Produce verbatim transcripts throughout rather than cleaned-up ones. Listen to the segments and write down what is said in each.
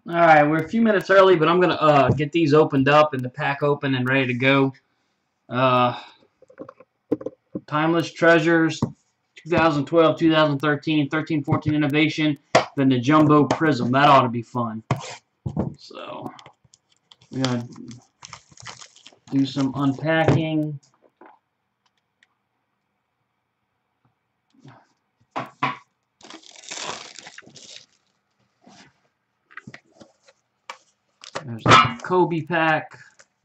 All right, we're a few minutes early, but I'm gonna uh, get these opened up and the pack open and ready to go. Uh, Timeless Treasures, twenty twelve, twenty thirteen, thirteen fourteen Innovation, then the Jumbo Prism. That ought to be fun. So we're gonna do some unpacking. There's the Kobe pack.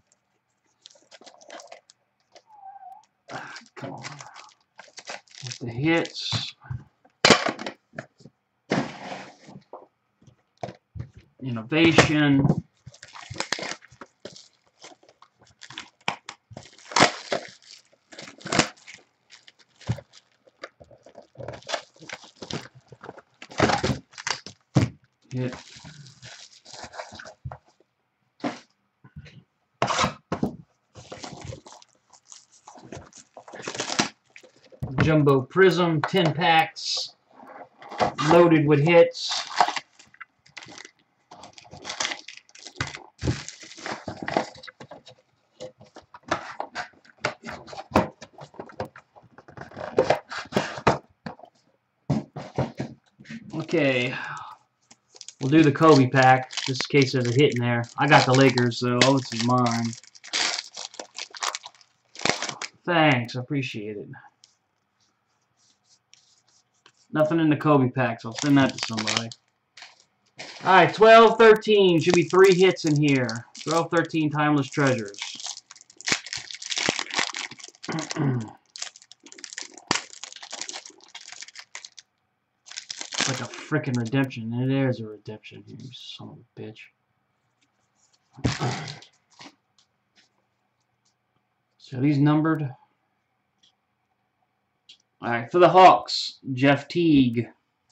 Come on. With the hits. Innovation. Hit. Jumbo Prism, ten packs, loaded with hits. Okay, we'll do the Kobe pack, just in case there's a hit in there. I got the Lakers, so all this is mine. Thanks, I appreciate it. Nothing in the Kobe pack, so I'll send that to somebody. Alright, twelve thirteen. Should be three hits in here. twelve thirteen Timeless Treasures. Like a freaking redemption. And there's a redemption here, you son of a bitch. So are these numbered? Alright, for the Hawks, Jeff Teague.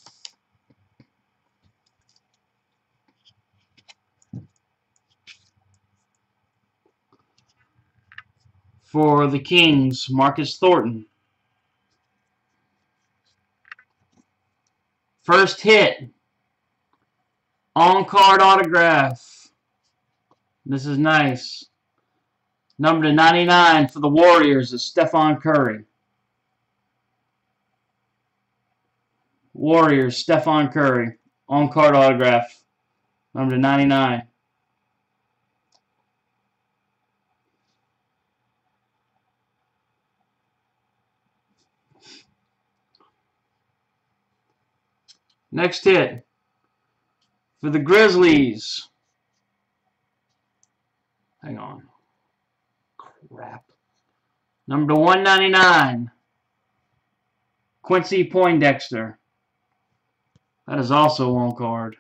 For the Kings, Marcus Thornton. First hit. On-card autograph. This is nice. Number to ninety-nine for the Warriors is Stephen Curry. Warriors, Stephen Curry. On-card autograph. Number to ninety-nine. Next hit. For the Grizzlies. Hang on. Crap. Number to one ninety-nine. Quincy Poindexter. That is also on card.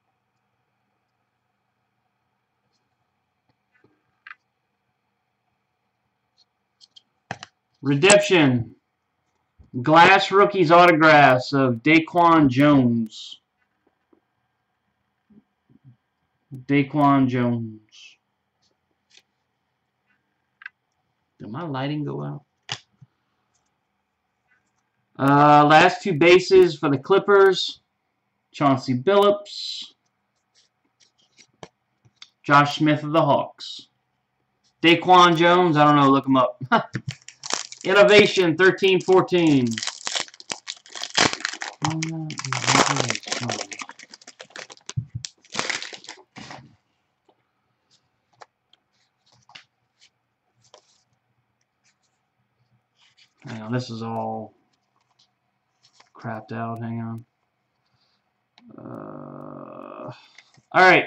Redemption. Glass Rookies autographs of Daquan Jones. Daquan Jones. Did my lighting go out? Uh, last two bases for the Clippers. Chauncey Billups. Josh Smith of the Hawks. Daquan Jones, I don't know, look him up. Innovation, thirteen fourteen. Hang on, this is all crapped out. Hang on. Uh, all right.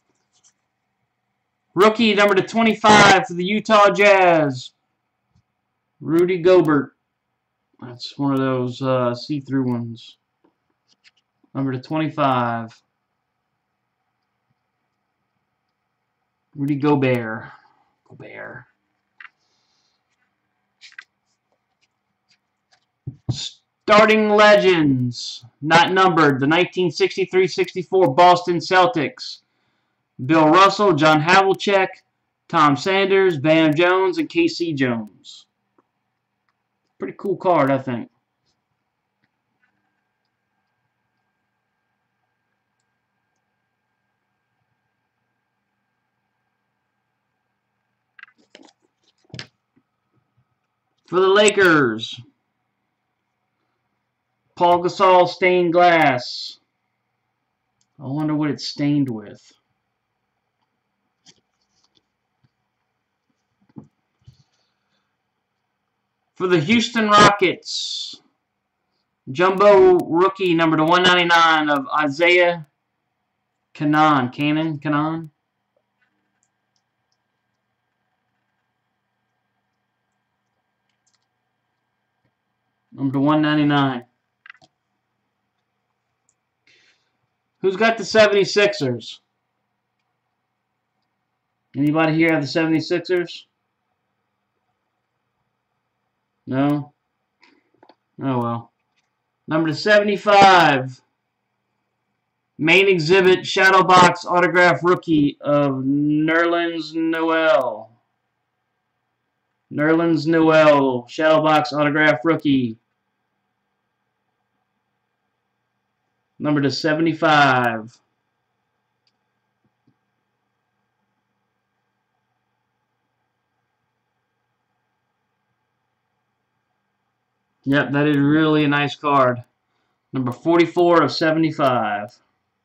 Rookie number to twenty-five for the Utah Jazz. Rudy Gobert. That's one of those uh, see-through ones. Number to twenty-five. Rudy Gobert. Gobert. Starting legends. Not numbered. The nineteen sixty-three sixty-four Boston Celtics. Bill Russell, John Havlicek, Tom Sanders, Bam Jones, and K C Jones. Pretty cool card, I think. For the Lakers, Paul Gasol stained glass. I wonder what it's stained with. For the Houston Rockets, jumbo rookie number to one ninety-nine of Isaiah Canaan. Canaan? Canaan? Number to one ninety-nine. Who's got the seventy-sixers? Anybody here have the seventy-sixers? No? Oh well. Number to seventy-five. Main exhibit shadow box autograph rookie of Nerlens Noel. Nerlens Noel shadow box autograph rookie. Number to seventy-five. Yep, that is really a nice card. Number forty-four of seventy-five.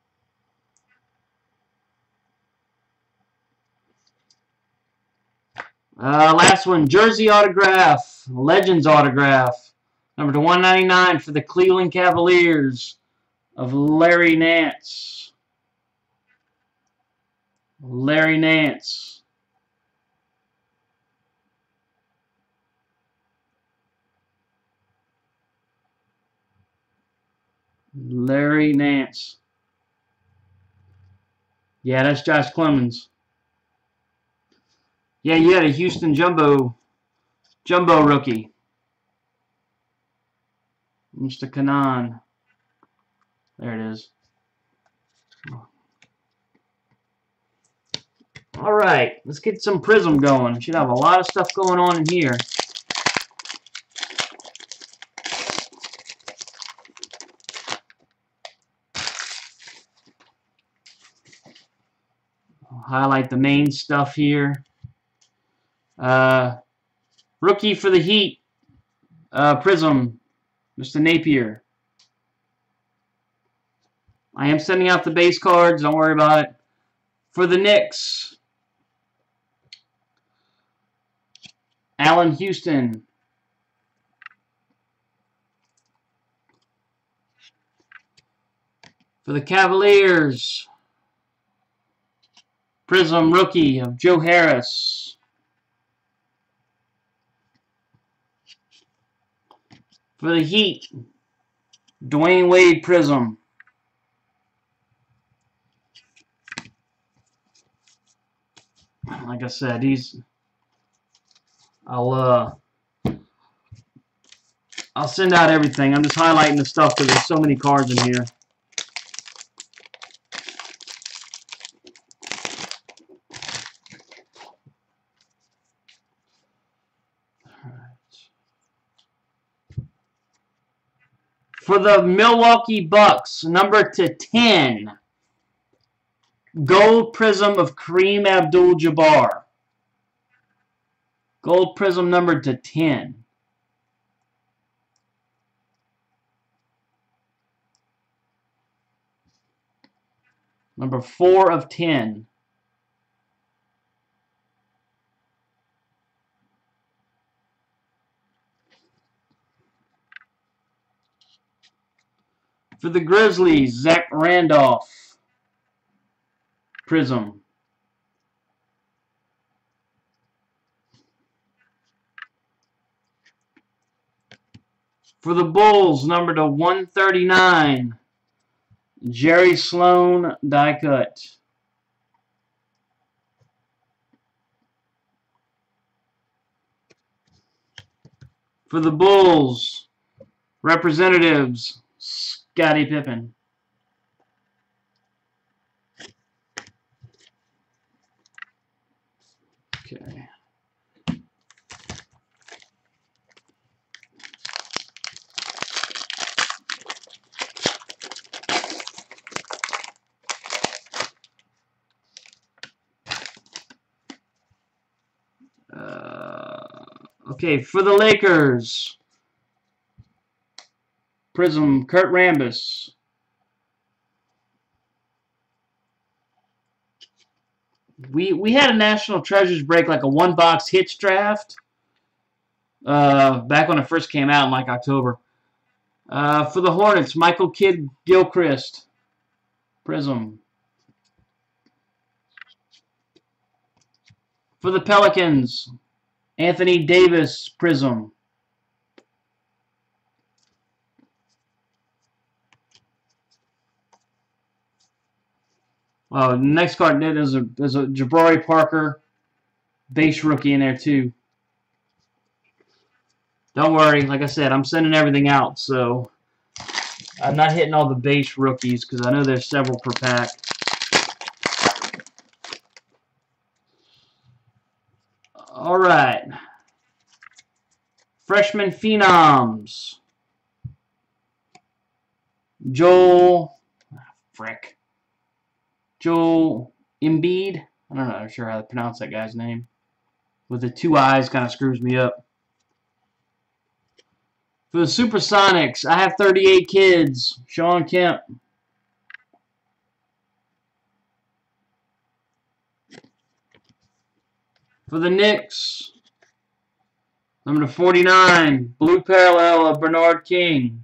Uh, last one, jersey autograph, Legends autograph. Number to one ninety-nine for the Cleveland Cavaliers of Larry Nance. Larry Nance. Larry Nance. Yeah, that's Josh Clemens. Yeah, you had a Houston Jumbo Jumbo rookie. Mister Canaan. There it is. All right, let's get some Prism going. We should have a lot of stuff going on in here. I'll highlight the main stuff here. Uh, rookie for the Heat, uh, Prism, Mister Napier. I am sending out the base cards. Don't worry about it. For the Knicks, Allen Houston. For the Cavaliers, Prism rookie of Joe Harris. For the Heat, Dwayne Wade Prism. Like I said, he's I'll uh I'll send out everything. I'm just highlighting the stuff because there's so many cards in here. For the Milwaukee Bucks, number to ten, Gold Prism of Kareem Abdul-Jabbar. Gold Prism number to ten. Number four of ten. For the Grizzlies, Zach Randolph Prism. For the Bulls, number to one thirty-nine, Jerry Sloan die cut. For the Bulls, representatives, Scottie Pippen. Okay. Uh, Okay, for the Lakers, Prism, Kurt Rambis. We we had a National Treasures break, like a one-box hits draft, uh, back when it first came out in like October. Uh, for the Hornets, Michael Kidd Gilchrist, Prism. For the Pelicans, Anthony Davis, Prism. Oh, next card is a is a Jabari Parker base rookie in there too. Don't worry, like I said, I'm sending everything out, so I'm not hitting all the base rookies because I know there's several per pack. All right, freshman phenoms. Joel, frick. Joel Embiid. I don't know. I'm sure how to pronounce that guy's name. With the two eyes, kind of screws me up. For the Supersonics, I have thirty-eight kids. Sean Kemp. For the Knicks, number forty-nine, blue parallel of Bernard King.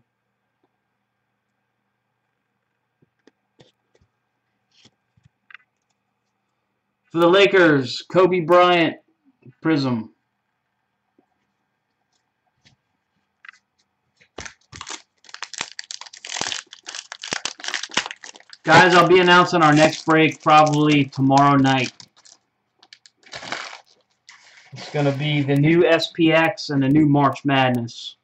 For the Lakers, Kobe Bryant, Prism. Guys, I'll be announcing our next break probably tomorrow night. It's going to be the new S P X and the new March Madness.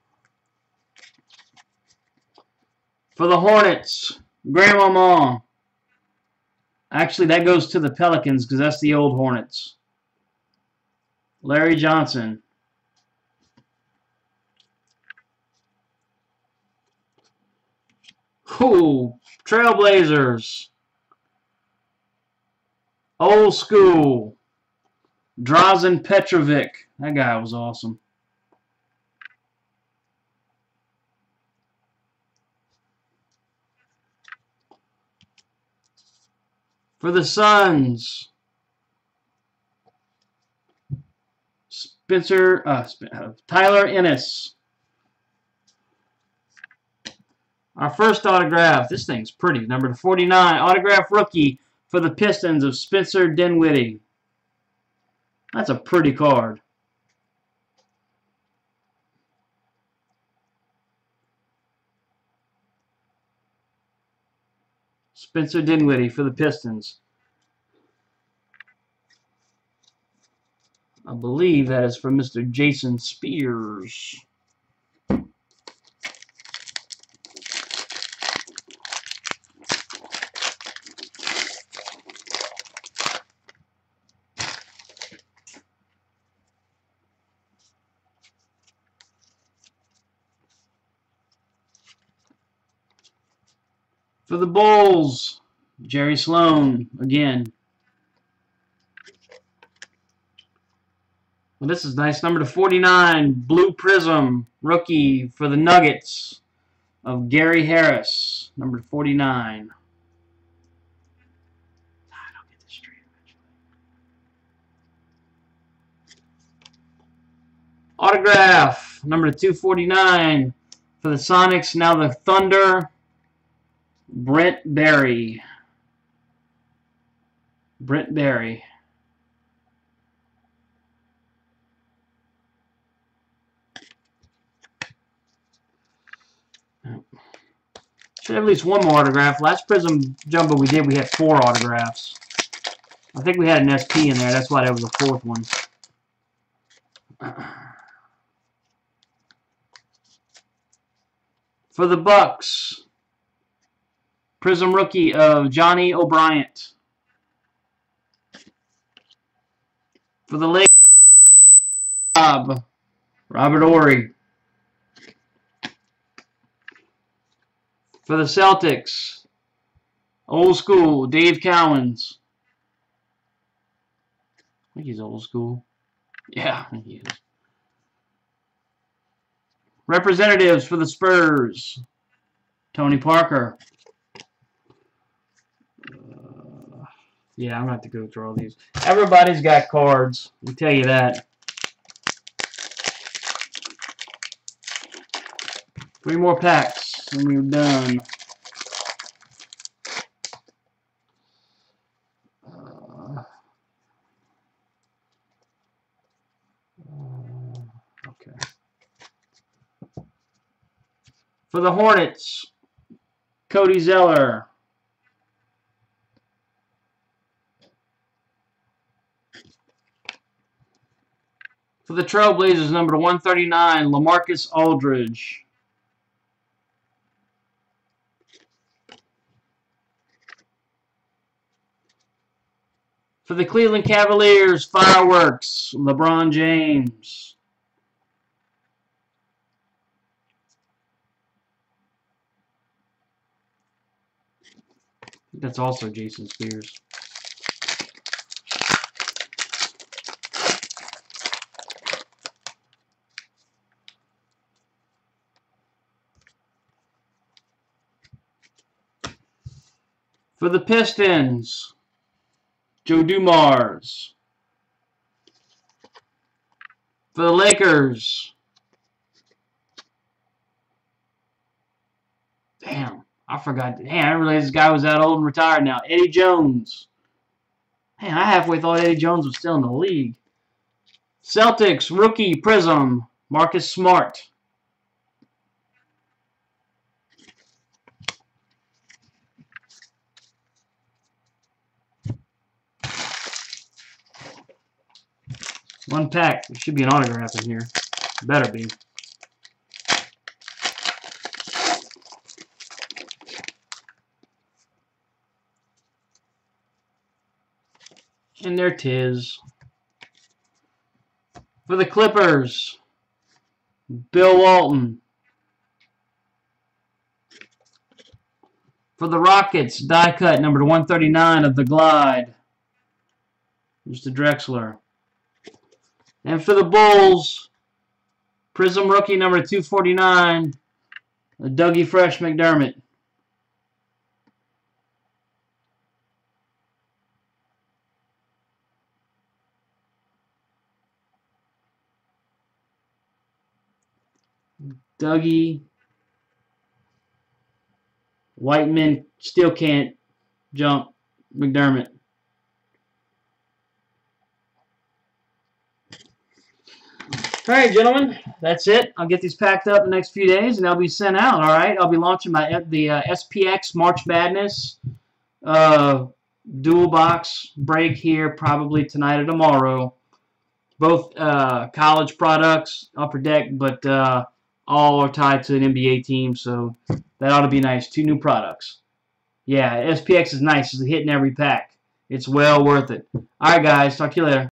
For the Hornets, Grandmama. Actually, that goes to the Pelicans because that's the old Hornets. Larry Johnson. Ooh, Trailblazers. Old school. Drazen Petrovic. That guy was awesome. For the Suns, Spencer, uh, Tyler Ennis. Our first autograph. This thing's pretty. Number forty-nine, autograph rookie for the Pistons of Spencer Dinwiddie. That's a pretty card. Spencer Dinwiddie for the Pistons. I believe that is from Mister Jason Spears. For the Bulls, Jerry Sloan again. Well, this is nice. Number to forty-nine, Blue Prism, rookie for the Nuggets of Gary Harris. Number forty-nine. I don't get this straight eventually. Autograph, number two forty-nine for the Sonics, now the Thunder. Brent Barry. Brent Barry. Should have at least one more autograph. Last Prism Jumbo we did, we had four autographs. I think we had an S P in there. That's why there was a fourth one. For the Bucks, Prism rookie of Johnny O'Brien. For the Lakers, Rob, Robert Horry. For the Celtics, old school, Dave Cowens. I think he's old school. Yeah, I think he is. Representatives for the Spurs, Tony Parker. Uh, yeah, I'm going to have to go through all these. Everybody's got cards. I'll tell you that. Three more packs, and we're done. Uh, okay. For the Hornets, Cody Zeller. For the Trailblazers, number one thirty-nine, LaMarcus Aldridge. For the Cleveland Cavaliers, Fireworks, LeBron James. That's also Jason Spears. For the Pistons, Joe Dumars. For the Lakers, damn, I forgot. Damn, I didn't realize this guy was that old and retired now. Eddie Jones. Man, I halfway thought Eddie Jones was still in the league. Celtics, rookie, Prism, Marcus Smart. One pack. There should be an autograph in here. Better be. And there 'tis. For the Clippers, Bill Walton. For the Rockets, die cut number one thirty-nine of the Glide, Mister Drexler. And for the Bulls, Prism rookie number two forty-nine, Dougie Fresh McDermott. Dougie. White men still can't jump McDermott. All right, gentlemen, that's it. I'll get these packed up in the next few days, and they'll be sent out. All right, I'll be launching my the uh, S P X March Madness uh, dual box break here probably tonight or tomorrow. Both uh, college products, Upper Deck, but uh, all are tied to an N B A team, so that ought to be nice. Two new products. Yeah, S P X is nice. It's hitting every pack. It's well worth it. All right, guys. Talk to you later.